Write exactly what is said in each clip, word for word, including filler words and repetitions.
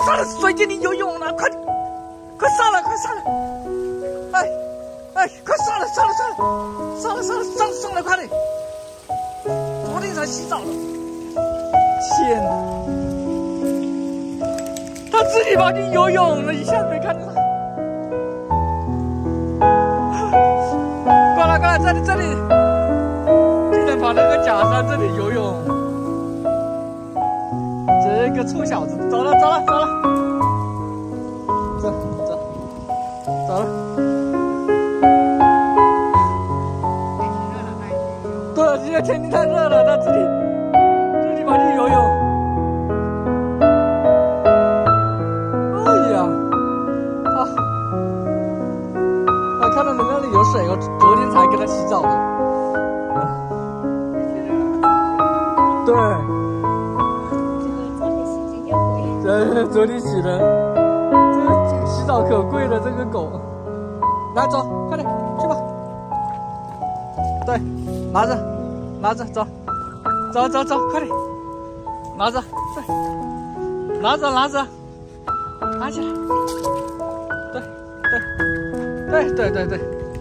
上了水晶里游泳了，快快上来，快上来！哎哎，快上来，上来，上来，上来，上来，上上来，快点！昨天才洗澡了，天哪！他自己跑去游泳了，一下子没看到他。过来，过来，这里，这里，竟然跑那个假山这里游泳。 这个臭小子，走了走了走了，走走走了。对，今天天气太热了，他自己自己跑去游泳。哎呀，啊，他看到你那里有水，我昨天才给他洗澡的。对。 对，昨天洗的，这个这个洗澡可贵了，这个狗。来走，快点去吧。对，拿着，拿着，走，走走走，快点，拿着，对，拿着拿着，拿起来。对对对对对对。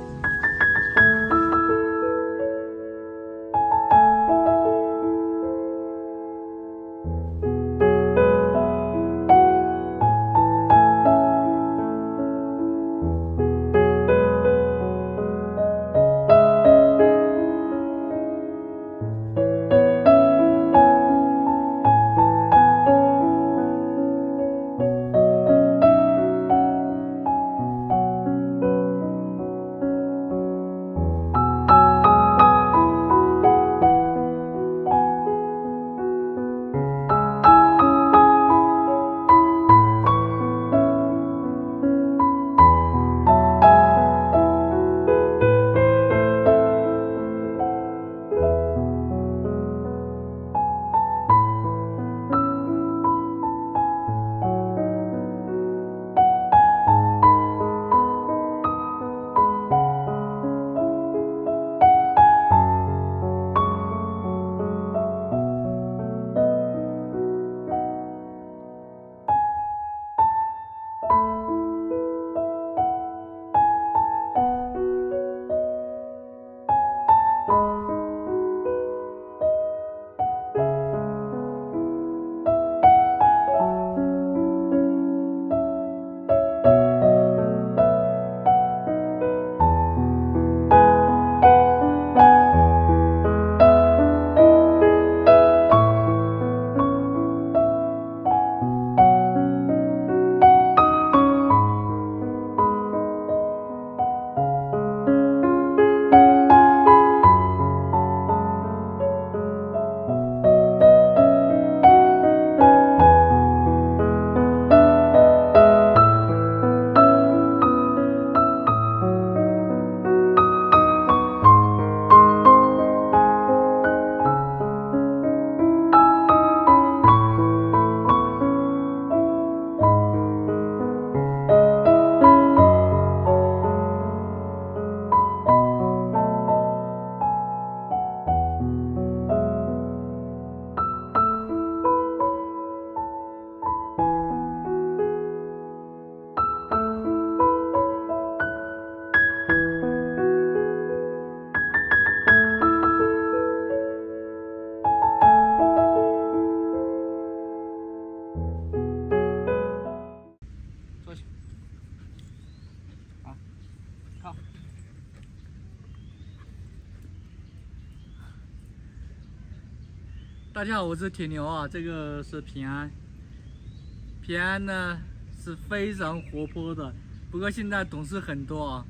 大家好，我是铁牛啊，这个是平安。平安呢是非常活泼的，不过现在懂事很多啊。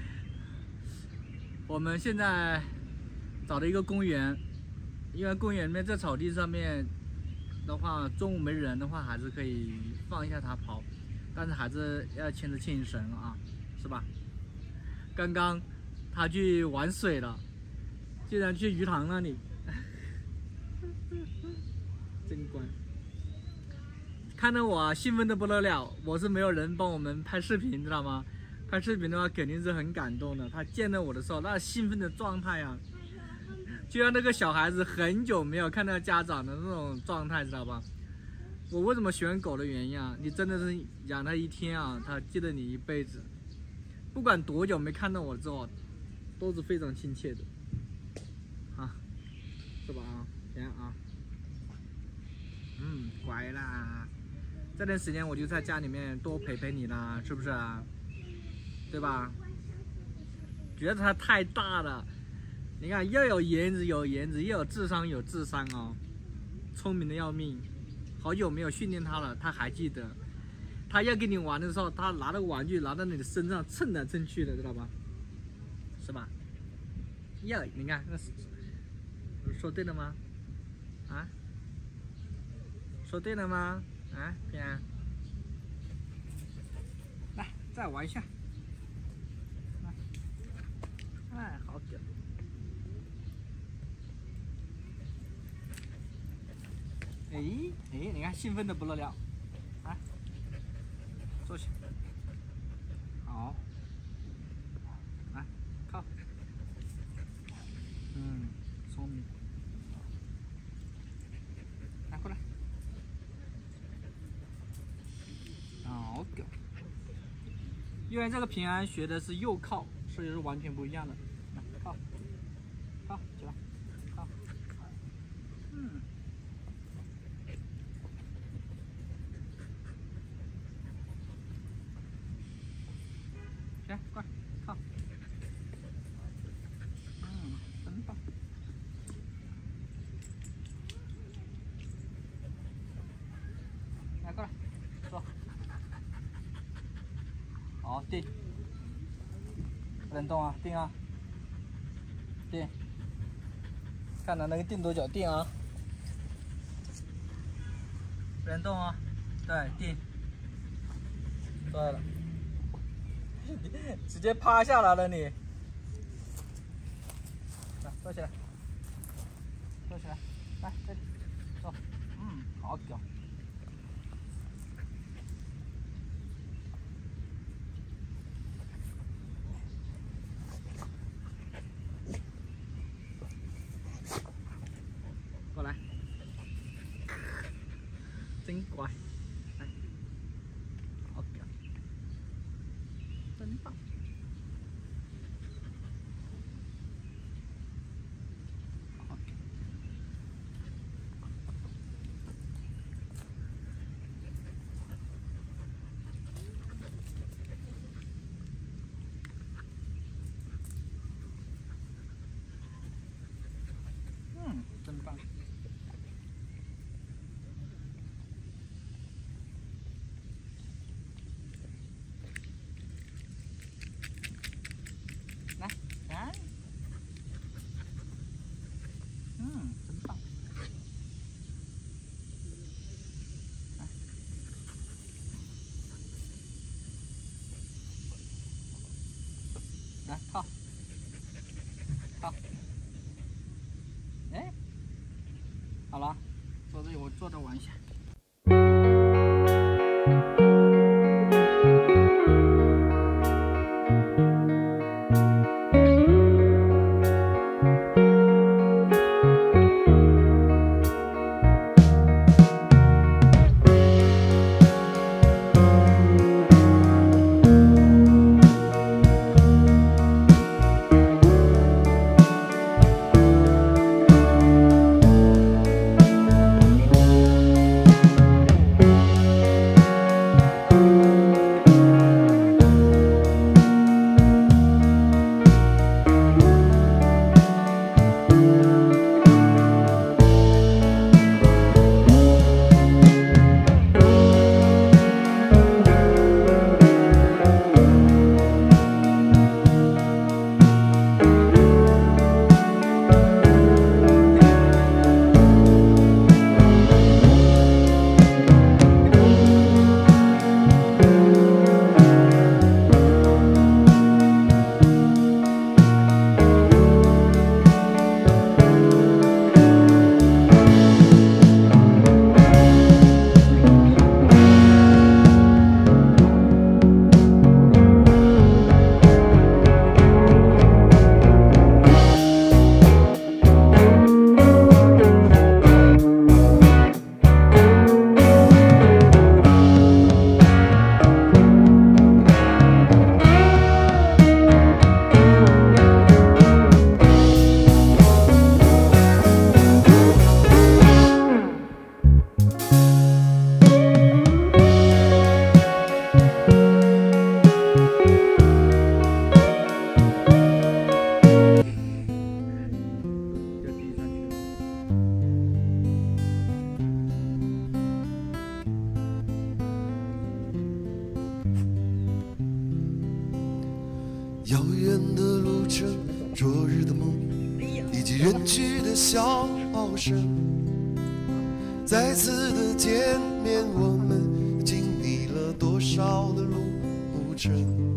我们现在找了一个公园，因为公园里面在草地上面的话，中午没人的话，还是可以放一下它跑，但是还是要牵着牵绳啊，是吧？刚刚他去玩水了，竟然去鱼塘那里。真乖，看得我兴奋的不得了。我是没有人帮我们拍视频，知道吗？拍视频的话肯定是很感动的。他见到我的时候，那兴奋的状态啊，就像那个小孩子很久没有看到家长的那种状态，知道吧？ 我为什么喜欢狗的原因啊？你真的是养它一天啊，它记得你一辈子。不管多久没看到我之后，都是非常亲切的。啊，是吧啊？行啊。嗯，乖啦。这段时间我就在家里面多陪陪你啦，是不是啊？对吧？觉得它太大了，你看又有颜值有颜值，又有智商有智商哦，聪明的要命。好久没有训练它了，它还记得。它要跟你玩的时候，它拿着玩具拿到你的身上蹭来蹭去的，知道吧？是吧？呀，你看那是说对了吗？啊？说对了吗？啊，平安，来再玩一下。来，哎，好屌。哎哎，你看兴奋的不得了，来，坐下，好，来靠，嗯，聪明，来过来，好屌，因为这个平安学的是右靠，所以是完全不一样的，来靠，靠起来，靠，嗯。来，过来，靠。嗯，真棒。来，过来，坐。好，定。不能动啊，定啊。定。看他那个定多久，定啊。不能动啊。对，定。对了。直接趴下来了你，来坐起来，坐起来，来这里坐，嗯，好屌。过来，真乖，来，好屌。真棒！好，嗯，真棒！来，来，嗯，真棒！来，来靠，靠，哎，好了，坐这里我坐着玩一下。 遥远的路程，昨日的梦，以及远去的笑声。再次的见面，我们经历了多少的路程？